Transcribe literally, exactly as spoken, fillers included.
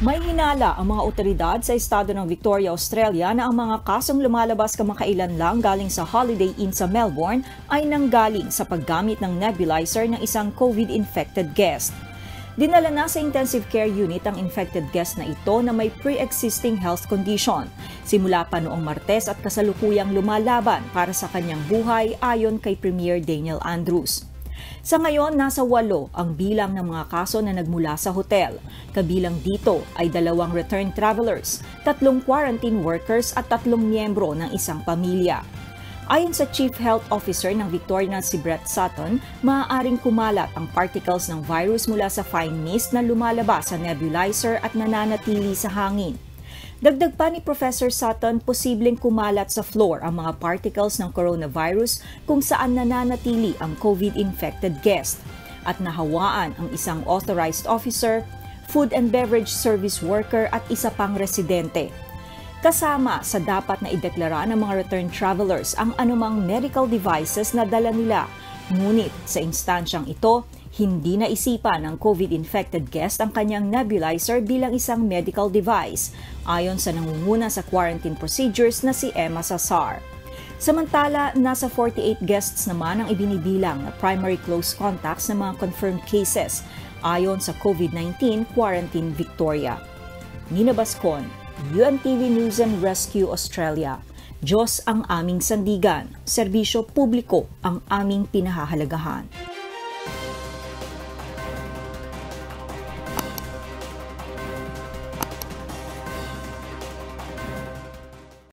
May hinala ang mga otoridad sa estado ng Victoria, Australia na ang mga kasong lumalabas kamakailan lang galing sa Holiday Inn sa Melbourne ay nanggaling sa paggamit ng nebulizer ng isang COVID-infected guest. Dinala na sa intensive care unit ang infected guest na ito na may pre-existing health condition. Simula pa noong Martes at kasalukuyang lumalaban para sa kanyang buhay ayon kay Premier Daniel Andrews. Sa ngayon, nasa walo ang bilang ng mga kaso na nagmula sa hotel. Kabilang dito ay dalawang return travelers, tatlong quarantine workers at tatlong miyembro ng isang pamilya. Ayon sa Chief Health Officer ng Victoria na si Brett Sutton, maaaring kumalat ang particles ng virus mula sa fine mist na lumalabas sa nebulizer at nananatili sa hangin. Dagdag pa ni Professor Sutton, posibleng kumalat sa floor ang mga particles ng coronavirus kung saan nananatili ang COVID-infected guest at nahawaan ang isang authorized officer, food and beverage service worker at isa pang residente. Kasama sa dapat na ideklara ng mga return travelers ang anumang medical devices na dala nila. Ngunit sa instansyang ito, hindi naisipan ng COVID-infected guest ang kanyang nebulizer bilang isang medical device, ayon sa nangunguna sa quarantine procedures na si Emma Sasar. Samantala, nasa forty-eight guests naman ang ibinibilang na primary close contacts ng mga confirmed cases, ayon sa COVID nineteen Quarantine Victoria. Nina Bascon, U N T V News and Rescue Australia. Diyos ang aming sandigan, serbisyo publiko ang aming pinahahalagahan.